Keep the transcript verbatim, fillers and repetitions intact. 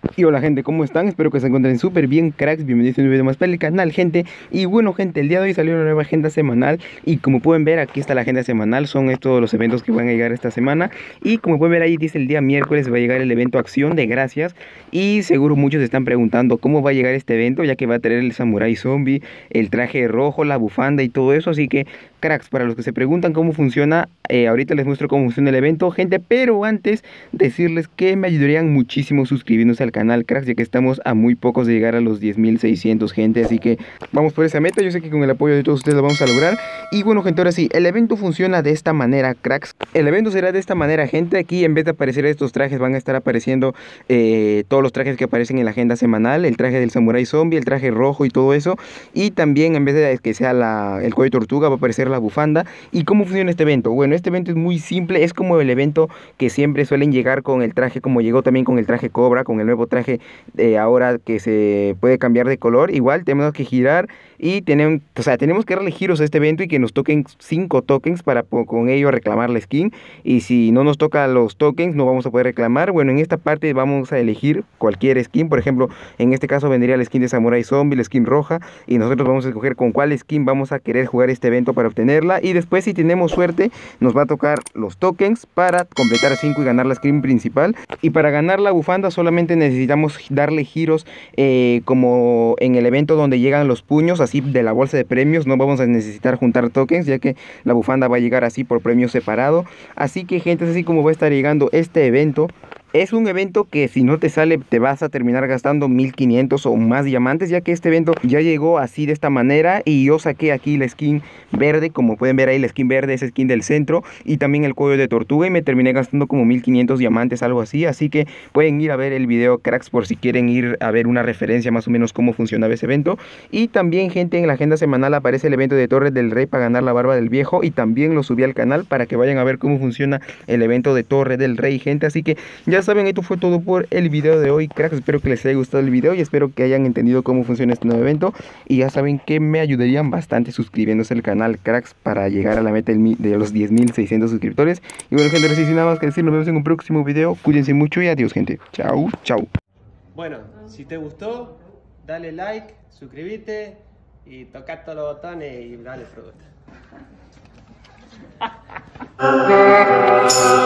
Y hola gente, ¿cómo están? Espero que se encuentren súper bien, cracks. Bienvenidos a un video más para el canal, gente. Y bueno, gente, el día de hoy salió una nueva agenda semanal. Y como pueden ver, aquí está la agenda semanal. Son estos los eventos que van a llegar esta semana. Y como pueden ver ahí, dice el día miércoles va a llegar el evento Acción de Gracias. Y seguro muchos se están preguntando cómo va a llegar este evento, ya que va a tener el Samurai Zombie, el traje rojo, la bufanda y todo eso. Así que, cracks, para los que se preguntan cómo funciona, eh, ahorita les muestro cómo funciona el evento, gente. Pero antes, decirles que me ayudarían muchísimo suscribiéndose al canal, cracks, ya que estamos a muy pocos de llegar a los diez mil seiscientos, gente. Así que vamos por esa meta. Yo sé que con el apoyo de todos ustedes lo vamos a lograr. Y bueno, gente, ahora sí, el evento funciona de esta manera, cracks. El evento será de esta manera, gente. Aquí en vez de aparecer estos trajes van a estar apareciendo eh, todos los trajes que aparecen en la agenda semanal. El traje del Samurai Zombie, el traje rojo y todo eso. Y también en vez de que sea la, el cuello de tortuga, va a aparecer la bufanda. ¿Y cómo funciona este evento? Bueno, este evento es muy simple. Es como el evento que siempre suelen llegar con el traje, como llegó también con el traje Cobra, con el nuevo traje eh, ahora que se puede cambiar de color. Igual tenemos que girar y tenemos, o sea, tenemos que darle giros a este evento y que nos toquen cinco tokens para con ello reclamar la skin. Y si no nos toca los tokens, no vamos a poder reclamar. Bueno, en esta parte vamos a elegir cualquier skin. Por ejemplo, en este caso vendría la skin de Samurai Zombie, la skin roja, y nosotros vamos a escoger con cuál skin vamos a querer jugar este evento para obtenerla. Y después, si tenemos suerte, nos va a tocar los tokens para completar cinco y ganar la skin principal. Y para ganar la bufanda solamente necesitamos darle giros eh, como en el evento donde llegan los puños, así de la bolsa de premios. No vamos a necesitar juntar tokens, ya que la bufanda va a llegar así por premio separado. Así que, gente, es así como va a estar llegando este evento. Es un evento que si no te sale te vas a terminar gastando mil quinientos o más diamantes, ya que este evento ya llegó así de esta manera. Y yo saqué aquí la skin verde, como pueden ver ahí la skin verde, esa skin del centro, y también el cuello de tortuga, y me terminé gastando como mil quinientos diamantes, algo así. Así que pueden ir a ver el video, cracks, por si quieren ir a ver una referencia más o menos cómo funcionaba ese evento. Y también, gente, en la agenda semanal aparece el evento de Torres del Rey para ganar la barba del viejo, y también lo subí al canal para que vayan a ver cómo funciona el evento de Torres del Rey, gente. Así que ya saben, esto fue todo por el video de hoy, cracks. Espero que les haya gustado el video y espero que hayan entendido cómo funciona este nuevo evento. Y ya saben que me ayudarían bastante suscribiéndose al canal, cracks, para llegar a la meta de los diez mil seiscientos suscriptores. Y bueno, gente, no sé si nada más que decir. Nos vemos en un próximo video. Cuídense mucho y adiós, gente. Chau, chau. Bueno, si te gustó, dale like, suscríbete y toca todos los botones y dale fruta.